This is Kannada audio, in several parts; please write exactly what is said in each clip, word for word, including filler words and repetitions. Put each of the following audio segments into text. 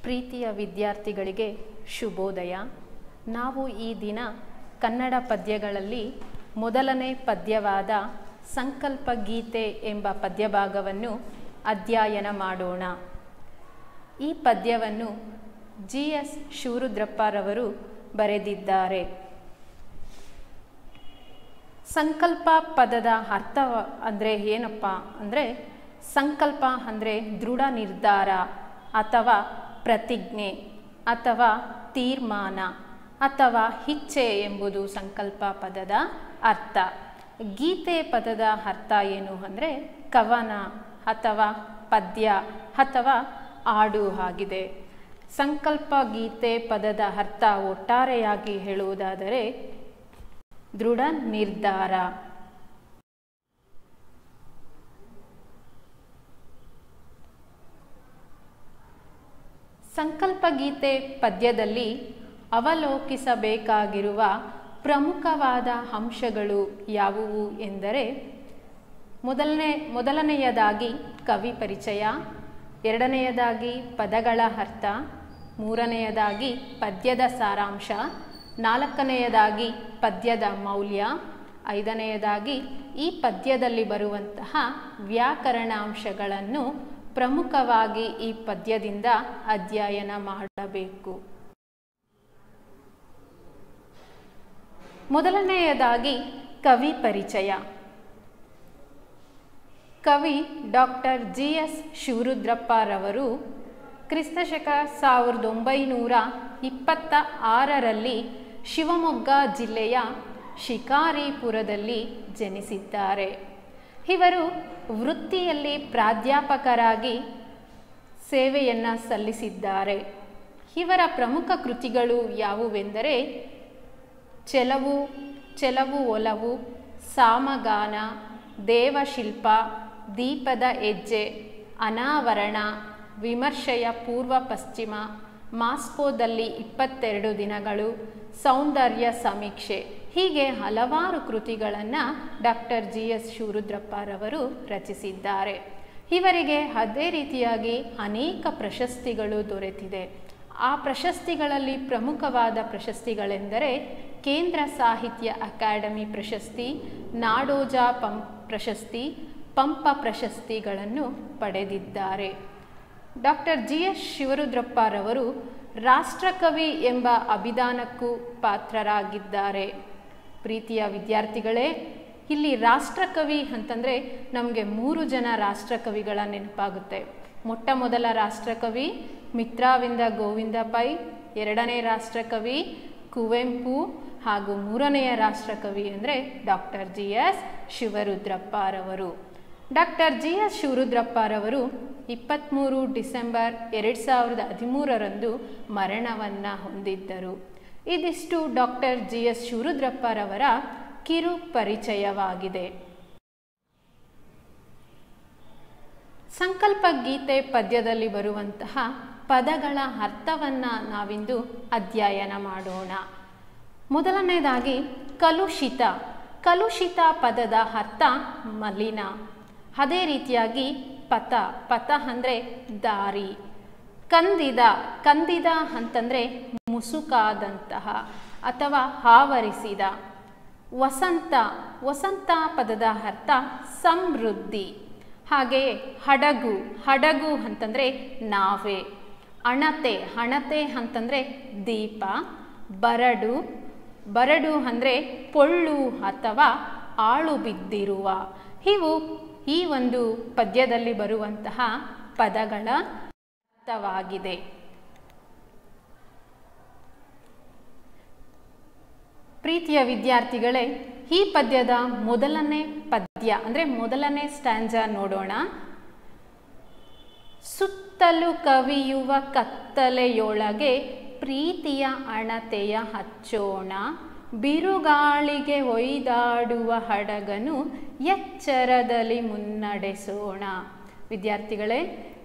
ಪ್ರೀತಿಯ ವಿದ್ಯಾರ್ಥಿಗಳಿಗೆ ಶುಭೋದಯ. ನಾವು ಈ ದಿನ ಕನ್ನಡ ಪದ್ಯಗಳಲ್ಲಿ ಮೊದಲನೇ ಪದ್ಯವಾದ ಸಂಕಲ್ಪ ಗೀತೆ ಎಂಬ ಪದ್ಯಭಾಗವನ್ನು ಅಧ್ಯಯನ ಮಾಡೋಣ. ಈ ಪದ್ಯವನ್ನು ಜಿ ಎಸ್ ಶಿವರುದ್ರಪ್ಪರವರು ಬರೆದಿದ್ದಾರೆ. ಸಂಕಲ್ಪ ಪದದ ಅರ್ಥ ಅಂದರೆ ಏನಪ್ಪ ಅಂದರೆ, ಸಂಕಲ್ಪ ಅಂದರೆ ದೃಢ ನಿರ್ಧಾರ ಅಥವಾ ಪ್ರತಿಜ್ಞೆ ಅಥವಾ ತೀರ್ಮಾನ ಅಥವಾ ಇಚ್ಛೆ ಎಂಬುದು ಸಂಕಲ್ಪ ಪದದ ಅರ್ಥ. ಗೀತೆ ಪದದ ಅರ್ಥ ಏನು ಅಂದರೆ ಕವನ ಅಥವಾ ಪದ್ಯ ಅಥವಾ ಹಾಡು ಆಗಿದೆ. ಸಂಕಲ್ಪ ಗೀತೆ ಪದದ ಅರ್ಥ ಒಟ್ಟಾರೆಯಾಗಿ ಹೇಳುವುದಾದರೆ ದೃಢ ನಿರ್ಧಾರ. ಸಂಕಲ್ಪ ಗೀತೆ ಪದ್ಯದಲ್ಲಿ ಅವಲೋಕಿಸಬೇಕಾಗಿರುವ ಪ್ರಮುಖವಾದ ಅಂಶಗಳು ಯಾವುವು ಎಂದರೆ, ಮೊದಲನೇ ಮೊದಲನೆಯದಾಗಿ ಕವಿ ಪರಿಚಯ, ಎರಡನೆಯದಾಗಿ ಪದಗಳ ಅರ್ಥ, ಮೂರನೆಯದಾಗಿ ಪದ್ಯದ ಸಾರಾಂಶ, ನಾಲ್ಕನೆಯದಾಗಿ ಪದ್ಯದ ಮೌಲ್ಯ, ಐದನೆಯದಾಗಿ ಈ ಪದ್ಯದಲ್ಲಿ ಬರುವಂತಹ ವ್ಯಾಕರಣಾಂಶಗಳನ್ನು ಪ್ರಮುಖವಾಗಿ ಈ ಪದ್ಯದಿಂದ ಅಧ್ಯಯನ ಮಾಡಬೇಕು. ಮೊದಲನೆಯದಾಗಿ ಕವಿ ಪರಿಚಯ. ಕವಿ ಡಾಕ್ಟರ್ ಜಿ ಎಸ್ ಶಿವರುದ್ರಪ್ಪರವರು ಕ್ರಿಸ್ತಶಕ ಸಾವಿರದ ಒಂಬೈನೂರ ಇಪ್ಪತ್ತ ಆರರಲ್ಲಿ ಶಿವಮೊಗ್ಗ ಜಿಲ್ಲೆಯ ಶಿಕಾರಿಪುರದಲ್ಲಿ ಜನಿಸಿದ್ದಾರೆ. ಇವರು ವೃತ್ತಿಯಲ್ಲಿ ಪ್ರಾಧ್ಯಾಪಕರಾಗಿ ಸೇವೆಯನ್ನು ಸಲ್ಲಿಸಿದ್ದಾರೆ. ಇವರ ಪ್ರಮುಖ ಕೃತಿಗಳು ಯಾವುವೆಂದರೆ ಚೆಲವು ಚೆಲವು ಒಲವು, ಸಾಮಗಾನ, ದೇವಶಿಲ್ಪ, ದೀಪದ ಹೆಜ್ಜೆ, ಅನಾವರಣ, ವಿಮರ್ಶೆಯ ಪೂರ್ವ ಪಶ್ಚಿಮ, ಮಾಸ್ಕೋದಲ್ಲಿ ಇಪ್ಪತ್ತೆರಡು ದಿನಗಳು, ಸೌಂದರ್ಯ ಸಮೀಕ್ಷೆ, ಹೀಗೆ ಹಲವಾರು ಕೃತಿಗಳನ್ನು ಡಾಕ್ಟರ್ ಜಿ ಎಸ್ ಶಿವರುದ್ರಪ್ಪರವರು ರಚಿಸಿದ್ದಾರೆ. ಇವರಿಗೆ ಅದೇ ರೀತಿಯಾಗಿ ಅನೇಕ ಪ್ರಶಸ್ತಿಗಳು ದೊರೆತಿದೆ. ಆ ಪ್ರಶಸ್ತಿಗಳಲ್ಲಿ ಪ್ರಮುಖವಾದ ಪ್ರಶಸ್ತಿಗಳೆಂದರೆ ಕೇಂದ್ರ ಸಾಹಿತ್ಯ ಅಕಾಡೆಮಿ ಪ್ರಶಸ್ತಿ, ನಾಡೋಜ ಪಂ ಪ್ರಶಸ್ತಿ, ಪಂಪ ಪ್ರಶಸ್ತಿಗಳನ್ನು ಪಡೆದಿದ್ದಾರೆ. ಡಾಕ್ಟರ್ ಜಿ ಎಸ್ ಶಿವರುದ್ರಪ್ಪರವರು ರಾಷ್ಟ್ರಕವಿ ಎಂಬ ಅಭಿಧಾನಕ್ಕೂ ಪಾತ್ರರಾಗಿದ್ದಾರೆ. ಪ್ರೀತಿಯ ವಿದ್ಯಾರ್ಥಿಗಳೇ, ಇಲ್ಲಿ ರಾಷ್ಟ್ರಕವಿ ಅಂತಂದರೆ ನಮಗೆ ಮೂರು ಜನ ರಾಷ್ಟ್ರಕವಿಗಳ ನೆನಪಾಗುತ್ತೆ. ಮೊಟ್ಟ ಮೊದಲ ರಾಷ್ಟ್ರಕವಿ ಮಿತ್ರಾವಿಂದ ಗೋವಿಂದ ಪೈ, ಎರಡನೇ ರಾಷ್ಟ್ರಕವಿ ಕುವೆಂಪು ಹಾಗೂ ಮೂರನೆಯ ರಾಷ್ಟ್ರಕವಿ ಅಂದರೆ ಡಾಕ್ಟರ್ ಜಿ ಎಸ್ ಶಿವರುದ್ರಪ್ಪರವರು. ಡಾಕ್ಟರ್ ಜಿ ಎಸ್ ಶಿವರುದ್ರಪ್ಪರವರು ಇಪ್ಪತ್ತ್ಮೂರು ಡಿಸೆಂಬರ್ ಎರಡು ಸಾವಿರದ ಹದಿಮೂರರಂದು ಮರಣವನ್ನು ಹೊಂದಿದ್ದರು. ಇದಿಷ್ಟು ಡಾಕ್ಟರ್ ಜಿ ಎಸ್ ಶಿವರುದ್ರಪ್ಪರವರ ಕಿರು ಪರಿಚಯವಾಗಿದೆ. ಸಂಕಲ್ಪ ಗೀತೆ ಪದ್ಯದಲ್ಲಿ ಬರುವಂತಹ ಪದಗಳ ಅರ್ಥವನ್ನು ನಾವಿಂದು ಅಧ್ಯಯನ ಮಾಡೋಣ. ಮೊದಲನೇದಾಗಿ ಕಲುಷಿತ. ಕಲುಷಿತ ಪದದ ಅರ್ಥ ಮಲಿನ. ಅದೇ ರೀತಿಯಾಗಿ ಪಥ. ಪಥ ಅಂದರೆ ದಾರಿ. ಕಂದಿದ. ಕಂದಿದ ಅಂತಂದರೆ ಮುಸುಕಾದಂತಹ ಅಥವಾ ಆವರಿಸಿದ. ವಸಂತ. ವಸಂತ ಪದದ ಅರ್ಥ ಸಮೃದ್ಧಿ. ಹಾಗೆಯೇ ಹಡಗು. ಹಡಗು ಅಂತಂದರೆ ನಾವೆ. ಅಣತೆ. ಅಣತೆ ಅಂತಂದರೆ ದೀಪ. ಬರಡು. ಬರಡು ಅಂದರೆ ಪೊಳ್ಳು ಅಥವಾ ಆಳು ಬಿದ್ದಿರುವ. ಇವು ಈ ಒಂದು ಪದ್ಯದಲ್ಲಿ ಬರುವಂತಹ ಪದಗಳ ಅರ್ಥವಾಗಿದೆ. ಪ್ರೀತಿಯ ವಿದ್ಯಾರ್ಥಿಗಳೇ, ಈ ಪದ್ಯದ ಮೊದಲನೇ ಪದ್ಯ ಅಂದರೆ ಮೊದಲನೇ ಸ್ಟ್ಯಾಂಜಾ ನೋಡೋಣ. ಸುತ್ತಲೂ ಕವಿಯುವ ಕತ್ತಲೆಯೊಳಗೆ ಪ್ರೀತಿಯ ಅಣತೆಯ ಹಚ್ಚೋಣ, ಬಿರುಗಾಳಿಗೆ ಒಯ್ದಾಡುವ ಹಡಗನು ಎಚ್ಚರದಲ್ಲಿ ಮುನ್ನಡೆಸೋಣ. ವಿದ್ಯಾರ್ಥಿಗಳೇ,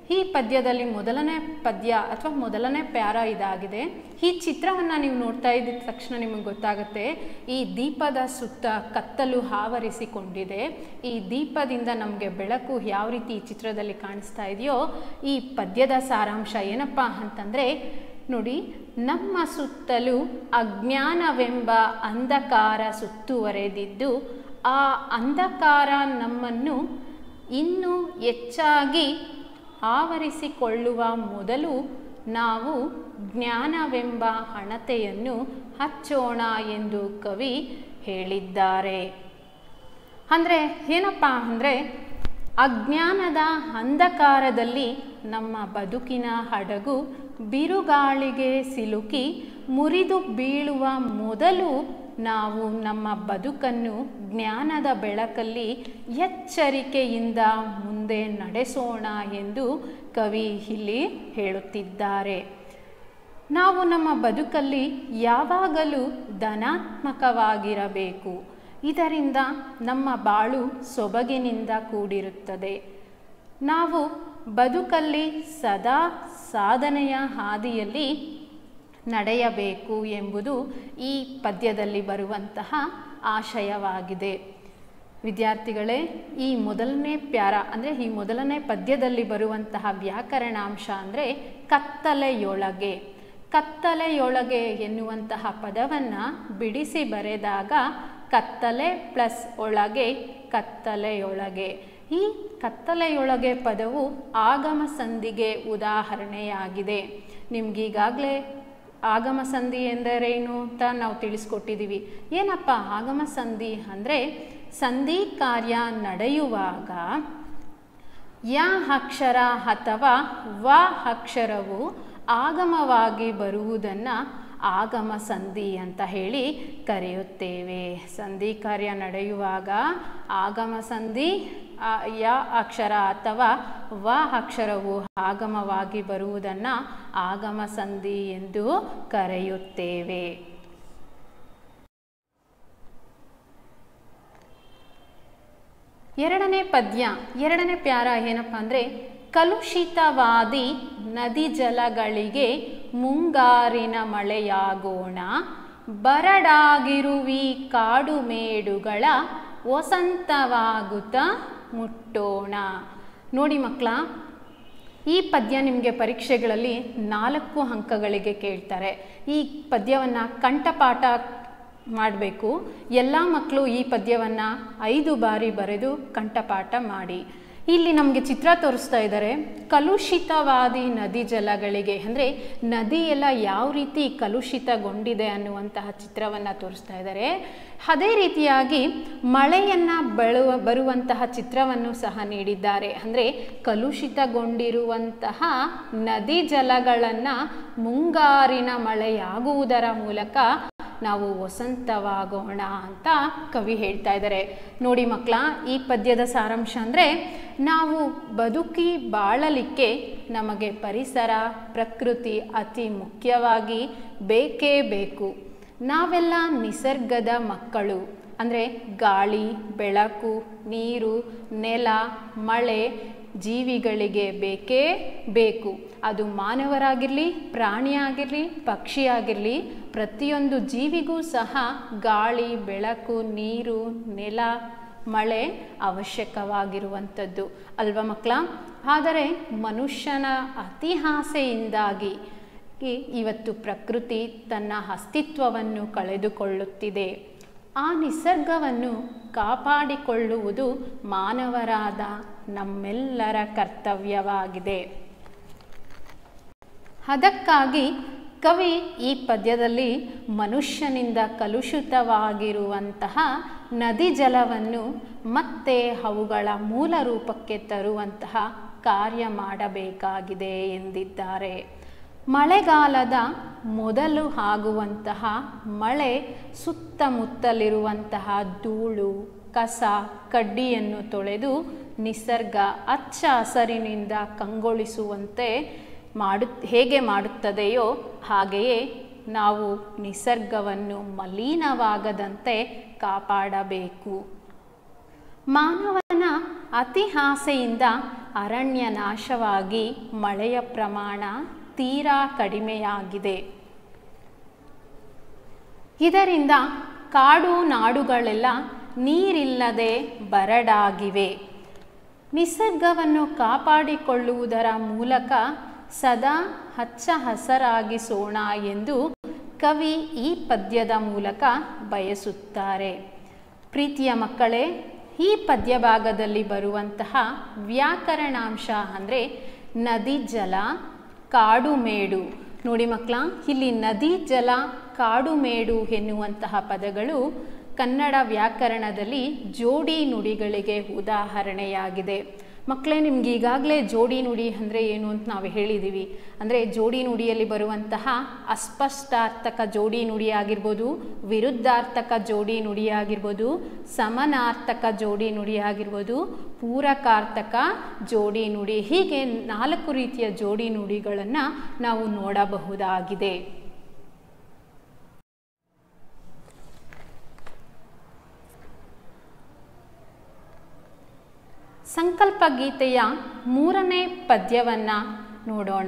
ಈ ಪದ್ಯದಲ್ಲಿ ಮೊದಲನೇ ಪದ್ಯ ಅಥವಾ ಮೊದಲನೇ ಪ್ಯಾರ ಇದಾಗಿದೆ. ಈ ಚಿತ್ರವನ್ನು ನೀವು ನೋಡ್ತಾ ಇದ್ದ ತಕ್ಷಣ ನಿಮಗೆ ಗೊತ್ತಾಗುತ್ತೆ, ಈ ದೀಪದ ಸುತ್ತ ಕತ್ತಲು ಆವರಿಸಿಕೊಂಡಿದೆ. ಈ ದೀಪದಿಂದ ನಮಗೆ ಬೆಳಕು ಯಾವ ರೀತಿ ಈ ಚಿತ್ರದಲ್ಲಿ ಕಾಣಿಸ್ತಾ ಇದೆಯೋ, ಈ ಪದ್ಯದ ಸಾರಾಂಶ ಏನಪ್ಪ ಅಂತಂದರೆ ನೋಡಿ, ನಮ್ಮ ಸುತ್ತಲೂ ಅಜ್ಞಾನವೆಂಬ ಅಂಧಕಾರ ಸುತ್ತುವರೆದಿದ್ದು, ಆ ಅಂಧಕಾರ ನಮ್ಮನ್ನು ಇನ್ನೂ ಹೆಚ್ಚಾಗಿ ಆವರಿಸಿಕೊಳ್ಳುವ ಮೊದಲು ನಾವು ಜ್ಞಾನವೆಂಬ ಹಣತೆಯನ್ನು ಹಚ್ಚೋಣ ಎಂದು ಕವಿ ಹೇಳಿದ್ದಾರೆ. ಅಂದರೆ ಏನಪ್ಪ ಅಂದರೆ, ಅಜ್ಞಾನದ ಅಂಧಕಾರದಲ್ಲಿ ನಮ್ಮ ಬದುಕಿನ ಹಡಗು ಬಿರುಗಾಳಿಗೆ ಸಿಲುಕಿ ಮುರಿದು ಬೀಳುವ ಮೊದಲು ನಾವು ನಮ್ಮ ಬದುಕನ್ನು ಜ್ಞಾನದ ಬೆಳಕಲ್ಲಿ ಎಚ್ಚರಿಕೆಯಿಂದ ಮುಂದೆ ನಡೆಸೋಣ ಎಂದು ಕವಿ ಇಲ್ಲಿ ಹೇಳುತ್ತಿದ್ದಾರೆ. ನಾವು ನಮ್ಮ ಬದುಕಲ್ಲಿ ಯಾವಾಗಲೂ ಧನಾತ್ಮಕವಾಗಿರಬೇಕು. ಇದರಿಂದ ನಮ್ಮ ಬಾಳು ಸೊಬಗಿನಿಂದ ಕೂಡಿರುತ್ತದೆ. ನಾವು ಬದುಕಲ್ಲಿ ಸದಾ ಸಾಧನೆಯ ಹಾದಿಯಲ್ಲಿ ನಡೆಯಬೇಕು ಎಂಬುದು ಈ ಪದ್ಯದಲ್ಲಿ ಬರುವಂತಹ ಆಶಯವಾಗಿದೆ. ವಿದ್ಯಾರ್ಥಿಗಳೇ, ಈ ಮೊದಲನೇ ಪ್ಯಾರ ಅಂದರೆ ಈ ಮೊದಲನೇ ಪದ್ಯದಲ್ಲಿ ಬರುವಂತಹ ವ್ಯಾಕರಣಾಂಶ ಅಂದರೆ ಕತ್ತಲೆಯೊಳಗೆ. ಕತ್ತಲೆಯೊಳಗೆ ಎನ್ನುವಂತಹ ಪದವನ್ನು ಬಿಡಿಸಿ ಬರೆದಾಗ ಕತ್ತಲೆ ಪ್ಲಸ್ ಒಳಗೆ, ಕತ್ತಲೆಯೊಳಗೆ. ಈ ಕತ್ತಲೆಯೊಳಗೆ ಪದವು ಆಗಮ ಸಂಧಿಗೆ ಉದಾಹರಣೆಯಾಗಿದೆ. ನಿಮಗೀಗಾಗಲೇ ಆಗಮ ಸಂಧಿ ಎಂದರೇನು ಅಂತ ನಾವು ತಿಳಿಸ್ಕೊಟ್ಟಿದ್ದೀವಿ. ಏನಪ್ಪ ಆಗಮ ಸಂಧಿ ಅಂದರೆ, ಸಂಧಿ ಕಾರ್ಯ ನಡೆಯುವಾಗ ಯ ಅಕ್ಷರ ಅಥವಾ ವ ಅಕ್ಷರವು ಆಗಮವಾಗಿ ಬರುವುದನ್ನು ಆಗಮ ಸಂಧಿ ಅಂತ ಹೇಳಿ ಕರೆಯುತ್ತೇವೆ. ಸಂಧಿ ಕಾರ್ಯ ನಡೆಯುವಾಗ ಆಗಮ ಸಂಧಿ ಯ ಅಕ್ಷರ ಅಥವಾ ವ ಅಕ್ಷರವು ಆಗಮವಾಗಿ ಬರುವುದನ್ನು ಆಗಮ ಸಂಧಿ ಎಂದು ಕರೆಯುತ್ತೇವೆ. ಎರಡನೇ ಪದ್ಯ, ಎರಡನೇ ಪ್ಯಾರ ಏನಪ್ಪ ಅಂದರೆ, ಕಲುಷಿತವಾದಿ ನದಿ ಜಲಗಳಿಗೆ ಮುಂಗಾರಿನ ಮಳೆಯಾಗೋಣ, ಬರಡಾಗಿರುವಿ ಕಾಡು ಮೇಡುಗಳ ವಸಂತವಾಗುತ್ತ ಮುಟ್ಟೋಣ. ನೋಡಿ ಮಕ್ಕಳ, ಈ ಪದ್ಯ ನಿಮಗೆ ಪರೀಕ್ಷೆಗಳಲ್ಲಿ ನಾಲ್ಕು ಅಂಕಗಳಿಗೆ ಕೇಳ್ತಾರೆ. ಈ ಪದ್ಯವನ್ನು ಕಂಠಪಾಠ ಮಾಡಬೇಕು. ಎಲ್ಲ ಮಕ್ಕಳು ಈ ಪದ್ಯವನ್ನು ಐದು ಬಾರಿ ಬರೆದು ಕಂಠಪಾಠ ಮಾಡಿ. ಇಲ್ಲಿ ನಮಗೆ ಚಿತ್ರ ತೋರಿಸ್ತಾ ಇದ್ದಾರೆ. ಕಲುಷಿತವಾದಿ ನದಿ ಜಲಗಳಿಗೆ ಅಂದರೆ ನದಿ ಎಲ್ಲ ಯಾವ ರೀತಿ ಕಲುಷಿತಗೊಂಡಿದೆ ಅನ್ನುವಂತಹ ಚಿತ್ರವನ್ನು ತೋರಿಸ್ತಾ ಇದ್ದಾರೆ. ಅದೇ ರೀತಿಯಾಗಿ ಮಳೆಯನ್ನು ಬೆಳುವ ಬರುವಂತಹ ಚಿತ್ರವನ್ನು ಸಹ ನೀಡಿದ್ದಾರೆ. ಅಂದರೆ ಕಲುಷಿತಗೊಂಡಿರುವಂತಹ ನದಿ ಜಲಗಳನ್ನು ಮುಂಗಾರಿನ ಮಳೆಯಾಗುವುದರ ಮೂಲಕ ನಾವು ವಸಂತವಾಗೋಣ ಅಂತ ಕವಿ ಹೇಳ್ತಾ ಇದ್ದಾರೆ. ನೋಡಿ ಮಕ್ಕಳ, ಈ ಪದ್ಯದ ಸಾರಾಂಶ ಅಂದರೆ, ನಾವು ಬದುಕಿ ಬಾಳಲಿಕ್ಕೆ ನಮಗೆ ಪರಿಸರ, ಪ್ರಕೃತಿ ಅತಿ ಮುಖ್ಯವಾಗಿ ಬೇಕೇ ಬೇಕು. ನಾವೆಲ್ಲ ನಿಸರ್ಗದ ಮಕ್ಕಳು. ಅಂದರೆ ಗಾಳಿ, ಬೆಳಕು, ನೀರು, ನೆಲ, ಮಳೆ ಜೀವಿಗಳಿಗೆ ಬೇಕೇ ಬೇಕು. ಅದು ಮಾನವರಾಗಿರಲಿ, ಪ್ರಾಣಿಯಾಗಿರಲಿ, ಪಕ್ಷಿಯಾಗಿರಲಿ, ಪ್ರತಿಯೊಂದು ಜೀವಿಗೂ ಸಹ ಗಾಳಿ, ಬೆಳಕು, ನೀರು, ನೆಲ, ಮಳೆ ಅವಶ್ಯಕವಾಗಿರುವಂಥದ್ದು ಅಲ್ವಾ ಮಕ್ಕಳ? ಆದರೆ ಮನುಷ್ಯನ ಅತಿಹಾಸೆಯಿಂದಾಗಿ ಇವತ್ತು ಪ್ರಕೃತಿ ತನ್ನ ಅಸ್ತಿತ್ವವನ್ನು ಕಳೆದುಕೊಳ್ಳುತ್ತಿದೆ. ಆ ನಿಸರ್ಗವನ್ನು ಕಾಪಾಡಿಕೊಳ್ಳುವುದು ಮಾನವರಾದ ನಮ್ಮೆಲ್ಲರ ಕರ್ತವ್ಯವಾಗಿದೆ. ಅದಕ್ಕಾಗಿ ಕವಿ ಈ ಪದ್ಯದಲ್ಲಿ ಮನುಷ್ಯನಿಂದ ಕಲುಷಿತವಾಗಿರುವಂತಹ ನದಿ ಜಲವನ್ನು ಮತ್ತೆ ಅವುಗಳ ಮೂಲ ರೂಪಕ್ಕೆ ತರುವಂತಹ ಕಾರ್ಯ ಮಾಡಬೇಕಾಗಿದೆ ಎಂದಿದ್ದಾರೆ. ಮಳೆಗಾಲದ ಮೊದಲು ಆಗುವಂತಹ ಮಳೆ ಸುತ್ತಮುತ್ತಲಿರುವಂತಹ ಧೂಳು, ಕಸ, ಕಡ್ಡಿಯನ್ನು ತೊಳೆದು ನಿಸರ್ಗ ಹಚ್ಚ ಹಸರಿನಿಂದ ಕಂಗೊಳಿಸುವಂತೆ ಮಾಡು ಹೇಗೆ ಮಾಡುತ್ತದೆಯೋ ಹಾಗೆಯೇ ನಾವು ನಿಸರ್ಗವನ್ನು ಮಲಿನವಾಗದಂತೆ ಕಾಪಾಡಬೇಕು. ಮಾನವನ ಅತಿ ಆಸೆಯಿಂದ ಅರಣ್ಯ ನಾಶವಾಗಿ ಮಳೆಯ ಪ್ರಮಾಣ ತೀರಾ ಕಡಿಮೆಯಾಗಿದೆ. ಇದರಿಂದ ಕಾಡು ನಾಡುಗಳೆಲ್ಲ ನೀರಿಲ್ಲದೆ ಬರಡಾಗಿವೆ. ನಿಸರ್ಗವನ್ನು ಕಾಪಾಡಿಕೊಳ್ಳುವುದರ ಮೂಲಕ ಸದಾ ಹಚ್ಚ ಹಸರಾಗಿಸೋಣ ಎಂದು ಕವಿ ಈ ಪದ್ಯದ ಮೂಲಕ ಬಯಸುತ್ತಾರೆ. ಪ್ರೀತಿಯ ಮಕ್ಕಳೇ, ಈ ಪದ್ಯ ಭಾಗದಲ್ಲಿ ಬರುವಂತಹ ವ್ಯಾಕರಣಾಂಶ ಅಂದರೆ ನದಿ, ಜಲ, ಕಾಡು, ಮೇಡು. ನೋಡಿ ಮಕ್ಕಳ, ಇಲ್ಲಿ ನದಿ, ಜಲ, ಕಾಡು, ಮೇಡು ಎನ್ನುವಂತಹ ಪದಗಳು ಕನ್ನಡ ವ್ಯಾಕರಣದಲ್ಲಿ ಜೋಡಿ ನುಡಿಗಳಿಗೆ ಉದಾಹರಣೆಯಾಗಿದೆ. ಮಕ್ಕಳೇ, ನಿಮ್ಗೆ ಈಗಾಗಲೇ ಜೋಡಿ ನುಡಿ ಅಂದರೆ ಏನು ಅಂತ ನಾವು ಹೇಳಿದ್ದೀವಿ. ಅಂದರೆ ಜೋಡಿ ನುಡಿಯಲ್ಲಿ ಬರುವಂತಹ ಅಸ್ಪಷ್ಟಾರ್ಥಕ ಜೋಡಿ ನುಡಿ ಆಗಿರ್ಬೋದು, ವಿರುದ್ಧಾರ್ಥಕ ಜೋಡಿ ನುಡಿ ಆಗಿರ್ಬೋದು, ಸಮಾನಾರ್ಥಕ ಜೋಡಿ ನುಡಿ ಆಗಿರ್ಬೋದು, ಪೂರಕಾರ್ಥಕ ಜೋಡಿ ನುಡಿ, ಹೀಗೆ ನಾಲ್ಕು ರೀತಿಯ ಜೋಡಿ ನುಡಿಗಳನ್ನು ನಾವು ನೋಡಬಹುದಾಗಿದೆ. ಸಂಕಲ್ಪ ಗೀತೆಯ ಮೂರನೇ ಪದ್ಯವನ್ನು ನೋಡೋಣ.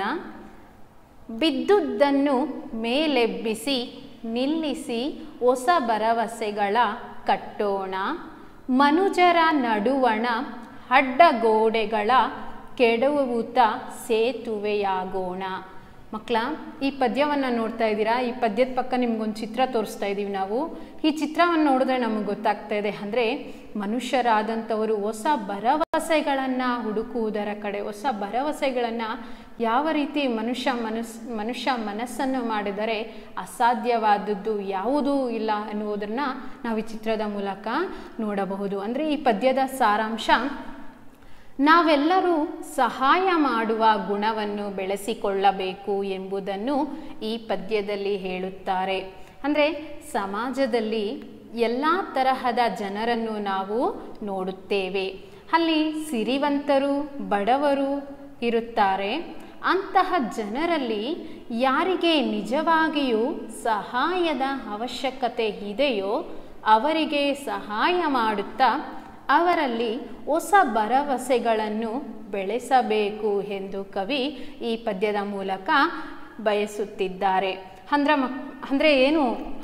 ಬಿದ್ದುದನ್ನು ಮೇಲೆಬ್ಬಿಸಿ ನಿಲ್ಲಿಸಿ ಹೊಸ ಭರವಸೆಗಳ ಕಟ್ಟೋಣ, ಮನುಜರ ನಡುವಣ ಅಡ್ಡಗೋಡೆಗಳ ಕೆಡವುತ್ತ ಸೇತುವೆಯಾಗೋಣ. ಮಕ್ಕಳ, ಈ ಪದ್ಯವನ್ನು ನೋಡ್ತಾ ಇದ್ದೀರಾ? ಈ ಪದ್ಯದ ಪಕ್ಕ ನಿಮ್ಗೊಂದು ಚಿತ್ರ ತೋರಿಸ್ತಾ ಇದ್ದೀವಿ ನಾವು. ಈ ಚಿತ್ರವನ್ನು ನೋಡಿದ್ರೆ ನಮಗೆ ಗೊತ್ತಾಗ್ತಾ ಇದೆ ಅಂದರೆ ಮನುಷ್ಯರಾದಂಥವರು ಹೊಸ ಭರವಸೆಗಳನ್ನು ಹುಡುಕುವುದರ ಕಡೆ, ಹೊಸ ಭರವಸೆಗಳನ್ನು ಯಾವ ರೀತಿ ಮನುಷ್ಯ ಮನಸ್ ಮನುಷ್ಯ ಮನಸ್ಸನ್ನು ಮಾಡಿದರೆ ಅಸಾಧ್ಯವಾದದ್ದು ಯಾವುದೂ ಇಲ್ಲ ಅನ್ನುವುದನ್ನು ನಾವು ಈ ಚಿತ್ರದ ಮೂಲಕ ನೋಡಬಹುದು. ಅಂದರೆ ಈ ಪದ್ಯದ ಸಾರಾಂಶ, ನಾವೆಲ್ಲರೂ ಸಹಾಯ ಮಾಡುವ ಗುಣವನ್ನು ಬೆಳೆಸಿಕೊಳ್ಳಬೇಕು ಎಂಬುದನ್ನು ಈ ಪದ್ಯದಲ್ಲಿ ಹೇಳುತ್ತಾರೆ. ಅಂದರೆ ಸಮಾಜದಲ್ಲಿ ಎಲ್ಲ ತರಹದ ಜನರನ್ನು ನಾವು ನೋಡುತ್ತೇವೆ. ಅಲ್ಲಿ ಸಿರಿವಂತರು, ಬಡವರು ಇರುತ್ತಾರೆ. ಅಂತಹ ಜನರಲ್ಲಿ ಯಾರಿಗೆ ನಿಜವಾಗಿಯೂ ಸಹಾಯದ ಅವಶ್ಯಕತೆ ಇದೆಯೋ ಅವರಿಗೆ ಸಹಾಯ ಮಾಡುತ್ತಾ ಅವರಲ್ಲಿ ಹೊಸ ಭರವಸೆಗಳನ್ನು ಬೆಳೆಸಬೇಕು ಎಂದು ಕವಿ ಈ ಪದ್ಯದ ಮೂಲಕ ಬಯಸುತ್ತಿದ್ದಾರೆ. ಅಂದ್ರೆ ಮಕ್ ಅಂದರೆ ಏನು,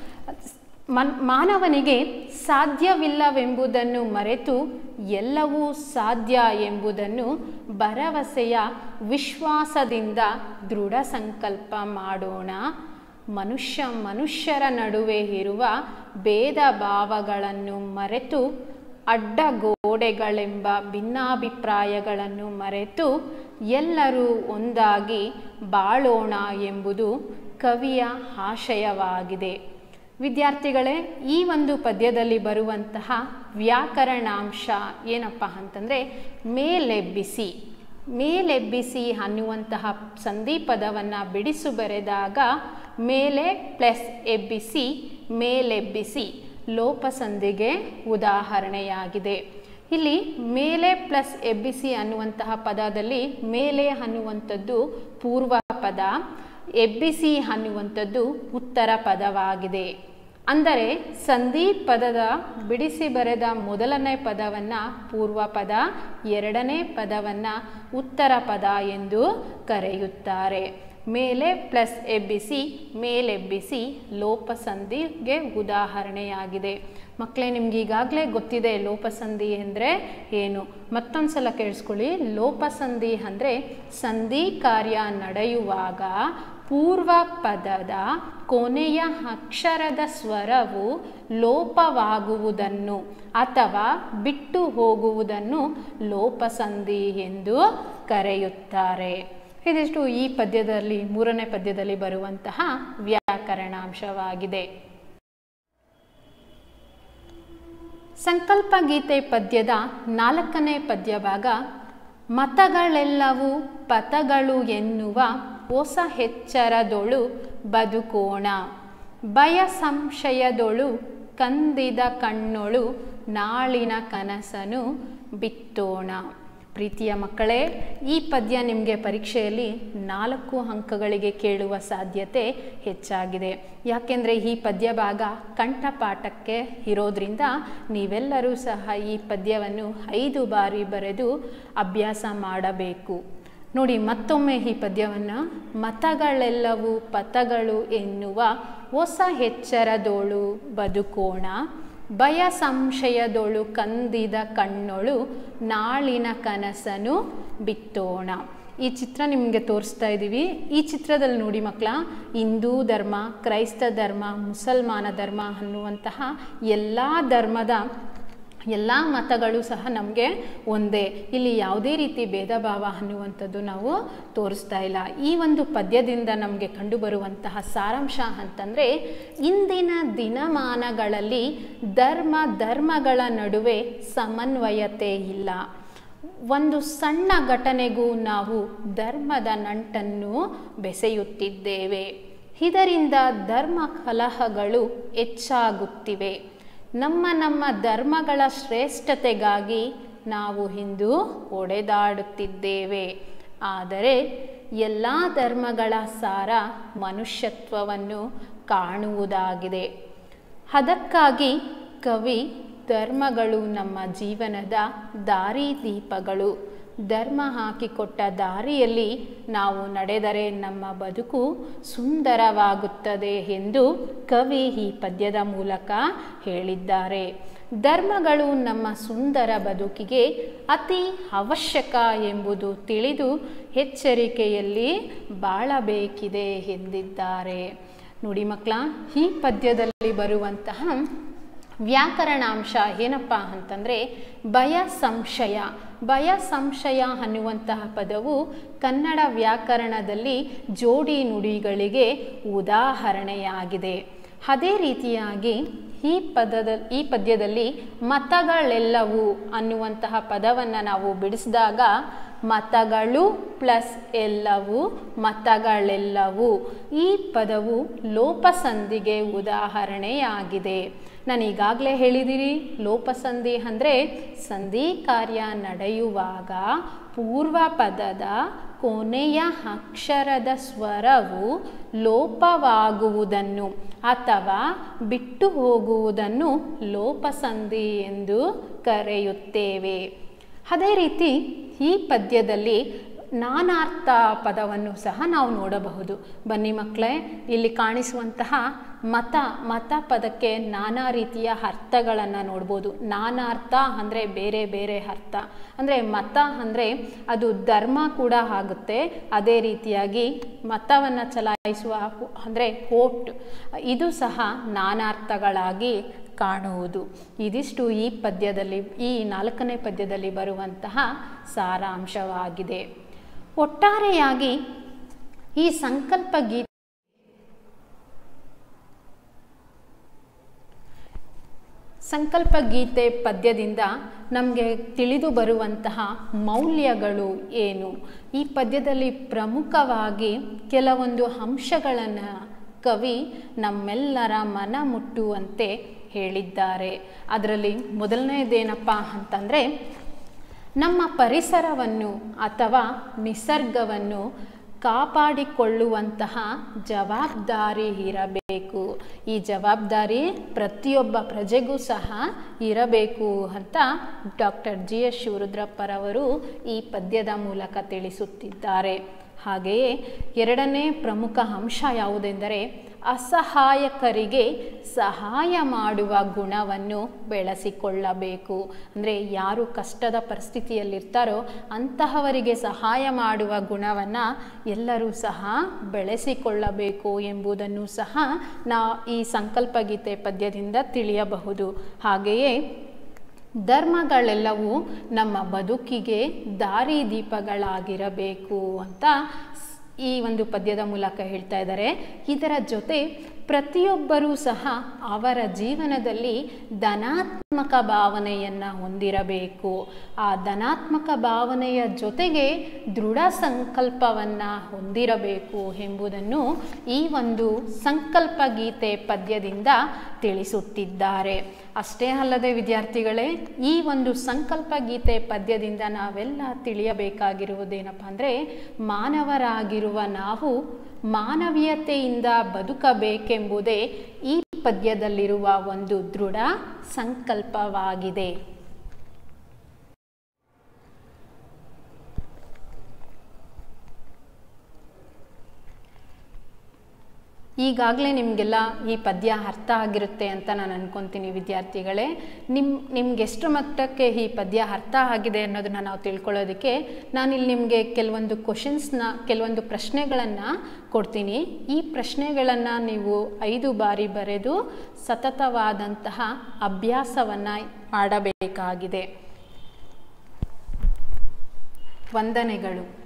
ಮನ್ ಮಾನವನಿಗೆ ಸಾಧ್ಯವಿಲ್ಲವೆಂಬುದನ್ನು ಮರೆತು ಎಲ್ಲವೂ ಸಾಧ್ಯ ಎಂಬುದನ್ನು ಭರವಸೆಯ ವಿಶ್ವಾಸದಿಂದ ದೃಢ ಸಂಕಲ್ಪ ಮಾಡೋಣ. ಮನುಷ್ಯ ಮನುಷ್ಯರ ನಡುವೆ ಇರುವ ಭೇದ ಭಾವಗಳನ್ನು ಮರೆತು, ಅಡ್ಡಗೋಡೆಗಳೆಂಬ ಭಿನ್ನಾಭಿಪ್ರಾಯಗಳನ್ನು ಮರೆತು ಎಲ್ಲರೂ ಒಂದಾಗಿ ಬಾಳೋಣ ಎಂಬುದು ಕವಿಯ ಆಶಯವಾಗಿದೆ. ವಿದ್ಯಾರ್ಥಿಗಳೇ, ಈ ಒಂದು ಪದ್ಯದಲ್ಲಿ ಬರುವಂತಹ ವ್ಯಾಕರಣಾಂಶ ಏನಪ್ಪ ಅಂತಂದರೆ ಮೇಲೆಬ್ಬಿಸಿ. ಮೇಲೆಬ್ಬಿಸಿ ಅನ್ನುವಂತಹ ಸಂಧಿ ಪದವನ್ನು ಬಿಡಿಸು ಬರೆದಾಗ ಮೇಲೆ ಪ್ಲಸ್ ಎಬ್ಬಿಸಿ, ಮೇಲೆಬ್ಬಿಸಿ ಲೋಪಸಂಧಿಗೆ ಉದಾಹರಣೆಯಾಗಿದೆ. ಇಲ್ಲಿ ಮೇಲೆ ಪ್ಲಸ್ ಎಬ್ಬಿಸಿ ಅನ್ನುವಂತಹ ಪದದಲ್ಲಿ ಮೇಲೆ ಅನ್ನುವಂಥದ್ದು ಪೂರ್ವ ಪದ, ಎಬ್ಬಿಸಿ ಅನ್ನುವಂಥದ್ದು ಉತ್ತರ ಪದವಾಗಿದೆ. ಅಂದರೆ ಸಂಧಿ ಪದದ ಬಿಡಿಸಿ ಬರೆದ ಮೊದಲನೇ ಪದವನ್ನು ಪೂರ್ವ ಪದ, ಎರಡನೇ ಪದವನ್ನು ಉತ್ತರ ಪದ ಎಂದು ಕರೆಯುತ್ತಾರೆ. ಮೇಲೆ ಪ್ಲಸ್ ಎಬ್ಬಿಸಿ, ಮೇಲೆಬ್ಬಿಸಿ ಲೋಪಸಂಧಿಗೆ ಉದಾಹರಣೆಯಾಗಿದೆ. ಮಕ್ಕಳೇ, ನಿಮ್ಗೆ ಈಗಾಗಲೇ ಗೊತ್ತಿದೆ ಲೋಪಸಂಧಿ ಅಂದರೆ ಏನು. ಮತ್ತೊಂದು ಸಲ ಕೇಳಿಸ್ಕೊಳ್ಳಿ. ಲೋಪಸಂಧಿ ಅಂದರೆ ಸಂಧಿ ಕಾರ್ಯ ನಡೆಯುವಾಗ ಪೂರ್ವ ಪದದ ಕೊನೆಯ ಅಕ್ಷರದ ಸ್ವರವು ಲೋಪವಾಗುವುದನ್ನು ಅಥವಾ ಬಿಟ್ಟು ಹೋಗುವುದನ್ನು ಲೋಪಸಂಧಿ ಎಂದು ಕರೆಯುತ್ತಾರೆ. ಇದಿಷ್ಟು ಈ ಪದ್ಯದಲ್ಲಿ, ಮೂರನೇ ಪದ್ಯದಲ್ಲಿ ಬರುವಂತಹ ವ್ಯಾಕರಣಾಂಶವಾಗಿದೆ. ಸಂಕಲ್ಪ ಗೀತೆ ಪದ್ಯದ ನಾಲ್ಕನೇ ಪದ್ಯ ಭಾಗ, ಮತಗಳೆಲ್ಲವೂ ಪಥಗಳು ಎನ್ನುವ ಹೊಸ ಎಚ್ಚರದೊಳು ಬದುಕೋಣ, ಭಯ ಸಂಶಯದೊಳು ಕಂದಿದ ಕಣ್ಣೊಳು ನಾಳಿನ ಕನಸನು ಬಿತ್ತೋಣ. ಪ್ರೀತಿಯ ಮಕ್ಕಳೇ, ಈ ಪದ್ಯ ನಿಮಗೆ ಪರೀಕ್ಷೆಯಲ್ಲಿ ನಾಲ್ಕು ಅಂಕಗಳಿಗೆ ಕೇಳುವ ಸಾಧ್ಯತೆ ಹೆಚ್ಚಾಗಿದೆ. ಯಾಕೆಂದರೆ ಈ ಪದ್ಯ ಭಾಗ ಕಂಠಪಾಠಕ್ಕೆ ಇರೋದ್ರಿಂದ ನೀವೆಲ್ಲರೂ ಸಹ ಈ ಪದ್ಯವನ್ನು ಐದು ಬಾರಿ ಬರೆದು ಅಭ್ಯಾಸ ಮಾಡಬೇಕು. ನೋಡಿ, ಮತ್ತೊಮ್ಮೆ ಈ ಪದ್ಯವನ್ನು ಮತಗಳೆಲ್ಲವೂ ಪಥಗಳು ಎನ್ನುವ ಹೊಸ ಎಚ್ಚರದೋಳು ಬದುಕೋಣ, ಭಯ ಸಂಶಯದೊಳು ಕಂದಿದ ಕಣ್ಣೊಳು ನಾಳಿನ ಕನಸನು ಬಿತ್ತೋಣ. ಈ ಚಿತ್ರ ನಿಮಗೆ ತೋರಿಸ್ತಾ ಇದ್ದೀವಿ. ಈ ಚಿತ್ರದಲ್ಲಿ ನೋಡಿ ಮಕ್ಕಳ, ಹಿಂದೂ ಧರ್ಮ, ಕ್ರೈಸ್ತ ಧರ್ಮ, ಮುಸಲ್ಮಾನ ಧರ್ಮ ಅನ್ನುವಂತಹ ಎಲ್ಲ ಧರ್ಮದ ಎಲ್ಲ ಮತಗಳು ಸಹ ನಮಗೆ ಒಂದೇ. ಇಲ್ಲಿ ಯಾವುದೇ ರೀತಿ ಭೇದ ಭಾವ ಅನ್ನುವಂಥದ್ದು ನಾವು ತೋರಿಸ್ತಾ ಇಲ್ಲ. ಈ ಒಂದು ಪದ್ಯದಿಂದ ನಮಗೆ ಕಂಡುಬರುವಂತಹ ಸಾರಾಂಶ ಅಂತಂದರೆ, ಇಂದಿನ ದಿನಮಾನಗಳಲ್ಲಿ ಧರ್ಮ ಧರ್ಮಗಳ ನಡುವೆ ಸಮನ್ವಯತೆ ಇಲ್ಲ. ಒಂದು ಸಣ್ಣ ಘಟನೆಗೂ ನಾವು ಧರ್ಮದ ನಂಟನ್ನು ಬೆಸೆಯುತ್ತಿದ್ದೇವೆ. ಇದರಿಂದ ಧರ್ಮ ಕಲಹಗಳು ಹೆಚ್ಚಾಗುತ್ತಿವೆ. ನಮ್ಮ ನಮ್ಮ ಧರ್ಮಗಳ ಶ್ರೇಷ್ಠತೆಗಾಗಿ ನಾವು ಇಂದು ಹೊಡೆದಾಡುತ್ತಿದ್ದೇವೆ. ಆದರೆ ಎಲ್ಲ ಧರ್ಮಗಳ ಸಾರ ಮನುಷ್ಯತ್ವವನ್ನು ಕಾಣುವುದಾಗಿದೆ. ಅದಕ್ಕಾಗಿ ಕವಿ ಧರ್ಮಗಳು ನಮ್ಮ ಜೀವನದ ದಾರಿದೀಪಗಳು. ಧರ್ಮ ಹಾಕಿಕೊಟ್ಟ ದಾರಿಯಲ್ಲಿ ನಾವು ನಡೆದರೆ ನಮ್ಮ ಬದುಕು ಸುಂದರವಾಗುತ್ತದೆ ಎಂದು ಕವಿ ಈ ಪದ್ಯದ ಮೂಲಕ ಹೇಳಿದ್ದಾರೆ. ಧರ್ಮಗಳು ನಮ್ಮ ಸುಂದರ ಬದುಕಿಗೆ ಅತಿ ಅವಶ್ಯಕ ಎಂಬುದು ತಿಳಿದು ಎಚ್ಚರಿಕೆಯಲ್ಲಿ ಬಾಳಬೇಕಿದೆ ಎಂದಿದ್ದಾರೆ. ನೋಡಿ ಮಕ್ಕಳ, ಈ ಪದ್ಯದಲ್ಲಿ ಬರುವಂತಹ ವ್ಯಾಕರಣಾಂಶ ಏನಪ್ಪ ಅಂತಂದರೆ ಭಯ ಸಂಶಯ. ಭಯ ಸಂಶಯ ಅನ್ನುವಂತಹ ಪದವು ಕನ್ನಡ ವ್ಯಾಕರಣದಲ್ಲಿ ಜೋಡಿ ನುಡಿಗಳಿಗೆ ಉದಾಹರಣೆಯಾಗಿದೆ. ಅದೇ ರೀತಿಯಾಗಿ ಈ ಪದದ ಈ ಪದ್ಯದಲ್ಲಿ ಮತಗಳೆಲ್ಲವೂ ಅನ್ನುವಂತಹ ಪದವನ್ನು ನಾವು ಬಿಡಿಸಿದಾಗ ಮತಗಳು ಪ್ಲಸ್ ಎಲ್ಲವೂ ಮತಗಳೆಲ್ಲವೂ ಈ ಪದವು ಲೋಪಸಂಧಿಗೆ ಉದಾಹರಣೆಯಾಗಿದೆ. ನಾನು ಈಗಾಗಲೇ ಹೇಳಿದಿರಿ, ಲೋಪಸಂಧಿ ಅಂದರೆ ಸಂಧಿ ಕಾರ್ಯ ನಡೆಯುವಾಗ ಪೂರ್ವ ಪದದ ಕೊನೆಯ ಅಕ್ಷರದ ಸ್ವರವು ಲೋಪವಾಗುವುದನ್ನು ಅಥವಾ ಬಿಟ್ಟು ಹೋಗುವುದನ್ನು ಲೋಪಸಂಧಿ ಎಂದು ಕರೆಯುತ್ತೇವೆ. ಅದೇ ರೀತಿ ಈ ಪದ್ಯದಲ್ಲಿ ನಾನಾರ್ಥ ಪದವನ್ನು ಸಹ ನಾವು ನೋಡಬಹುದು. ಬನ್ನಿ ಮಕ್ಕಳೇ, ಇಲ್ಲಿ ಕಾಣಿಸುವಂತಹ ಮತ ಮತ ಪದಕ್ಕೆ ನಾನಾ ರೀತಿಯ ಅರ್ಥಗಳನ್ನು ನೋಡ್ಬೋದು. ನಾನಾರ್ಥ ಅಂದರೆ ಬೇರೆ ಬೇರೆ ಅರ್ಥ. ಅಂದರೆ ಮತ ಅಂದರೆ ಅದು ಧರ್ಮ ಕೂಡ ಆಗುತ್ತೆ. ಅದೇ ರೀತಿಯಾಗಿ ಮತವನ್ನು ಚಲಾಯಿಸುವ ಅಂದರೆ ವೋಟ್, ಇದು ಸಹ ನಾನಾರ್ಥಗಳಾಗಿ ಕಾಣುವುದು. ಇದಿಷ್ಟು ಈ ಪದ್ಯದಲ್ಲಿ, ಈ ನಾಲ್ಕನೇ ಪದ್ಯದಲ್ಲಿ ಬರುವಂತಹ ಸಾರಾಂಶವಾಗಿದೆ. ಒಟ್ಟಾರೆಯಾಗಿ ಈ ಸಂಕಲ್ಪ ಗೀತೆ ಸಂಕಲ್ಪ ಗೀತೆ ಪದ್ಯದಿಂದ ನಮಗೆ ತಿಳಿದು ಬರುವಂತಹ ಮೌಲ್ಯಗಳು ಏನು? ಈ ಪದ್ಯದಲ್ಲಿ ಪ್ರಮುಖವಾಗಿ ಕೆಲವೊಂದು ಅಂಶಗಳನ್ನು ಕವಿ ನಮ್ಮೆಲ್ಲರ ಮನ ಮುಟ್ಟುವಂತೆ ಹೇಳಿದ್ದಾರೆ. ಅದರಲ್ಲಿ ಮೊದಲನೇದೇನಪ್ಪ ಅಂತಂದರೆ, ನಮ್ಮ ಪರಿಸರವನ್ನು ಅಥವಾ ನಿಸರ್ಗವನ್ನು ಕಾಪಾಡಿಕೊಳ್ಳುವಂತಹ ಜವಾಬ್ದಾರಿ ಇರಬೇಕು. ಈ ಜವಾಬ್ದಾರಿ ಪ್ರತಿಯೊಬ್ಬ ಪ್ರಜೆಗೂ ಸಹ ಇರಬೇಕು ಅಂತ ಡಾಕ್ಟರ್ ಜಿ ಎಸ್ ಶಿವರುದ್ರಪ್ಪರವರು ಈ ಪದ್ಯದ ಮೂಲಕ ತಿಳಿಸುತ್ತಿದ್ದಾರೆ. ಹಾಗೆಯೇ ಎರಡನೇ ಪ್ರಮುಖ ಅಂಶ ಯಾವುದೆಂದರೆ, ಅಸಹಾಯಕರಿಗೆ ಸಹಾಯ ಮಾಡುವ ಗುಣವನ್ನು ಬೆಳೆಸಿಕೊಳ್ಳಬೇಕು. ಅಂದರೆ ಯಾರು ಕಷ್ಟದ ಪರಿಸ್ಥಿತಿಯಲ್ಲಿರ್ತಾರೋ ಅಂತಹವರಿಗೆ ಸಹಾಯ ಮಾಡುವ ಗುಣವನ್ನು ಎಲ್ಲರೂ ಸಹ ಬೆಳೆಸಿಕೊಳ್ಳಬೇಕು ಎಂಬುದನ್ನು ಸಹ ನಾವು ಈ ಸಂಕಲ್ಪ ಗೀತೆ ಪದ್ಯದಿಂದ ತಿಳಿಯಬಹುದು. ಹಾಗೆಯೇ ಧರ್ಮಗಳೆಲ್ಲವೂ ನಮ್ಮ ಬದುಕಿಗೆ ದಾರಿದೀಪಗಳಾಗಿರಬೇಕು ಅಂತ ಈ ಒಂದು ಪದ್ಯದ ಮೂಲಕ ಹೇಳ್ತಾ ಇದ್ದಾರೆ. ಇದರ ಜೊತೆ ಪ್ರತಿಯೊಬ್ಬರೂ ಸಹ ಅವರ ಜೀವನದಲ್ಲಿ ಧನಾತ್ಮಕ ಭಾವನೆಯನ್ನು ಹೊಂದಿರಬೇಕು. ಆ ಧನಾತ್ಮಕ ಭಾವನೆಯ ಜೊತೆಗೆ ದೃಢ ಸಂಕಲ್ಪವನ್ನು ಹೊಂದಿರಬೇಕು ಎಂಬುದನ್ನು ಈ ಒಂದು ಸಂಕಲ್ಪ ಗೀತೆ ಪದ್ಯದಿಂದ ತಿಳಿಸುತ್ತಿದ್ದಾರೆ. ಅಷ್ಟೇ ಅಲ್ಲದೆ ವಿದ್ಯಾರ್ಥಿಗಳೇ, ಈ ಒಂದು ಸಂಕಲ್ಪ ಗೀತೆ ಪದ್ಯದಿಂದ ನಾವೆಲ್ಲ ತಿಳಿಯಬೇಕಾಗಿರುವುದೇನಪ್ಪ ಅಂದರೆ, ಮಾನವರಾಗಿರುವ ನಾವು ಮಾನವೀಯತೆಯಿಂದ ಬದುಕಬೇಕೆಂಬುದೇ ಈ ಪದ್ಯದಲ್ಲಿರುವ ಒಂದು ದೃಢ ಸಂಕಲ್ಪವಾಗಿದೆ. ಈಗಾಗಲೇ ನಿಮಗೆಲ್ಲ ಈ ಪದ್ಯ ಅರ್ಥ ಆಗಿರುತ್ತೆ ಅಂತ ನಾನು ಅನ್ಕೊತೀನಿ ವಿದ್ಯಾರ್ಥಿಗಳೇ. ನಿಮ್ಮ ನಿಮ್ಗೆ ಎಷ್ಟು ಮಟ್ಟಕ್ಕೆ ಈ ಪದ್ಯ ಅರ್ಥ ಆಗಿದೆ ಅನ್ನೋದನ್ನ ನಾವು ತಿಳ್ಕೊಳ್ಳೋದಕ್ಕೆ ನಾನಿಲ್ಲಿ ನಿಮಗೆ ಕೆಲವೊಂದು ಕ್ವಶನ್ಸ್ನ ಕೆಲವೊಂದು ಪ್ರಶ್ನೆಗಳನ್ನು ಕೊಡ್ತೀನಿ. ಈ ಪ್ರಶ್ನೆಗಳನ್ನು ನೀವು ಐದು ಬಾರಿ ಬರೆದು ಸತತವಾದಂತಹ ಅಭ್ಯಾಸವನ್ನು ಮಾಡಬೇಕಾಗಿದೆ. ವಂದನೆಗಳು.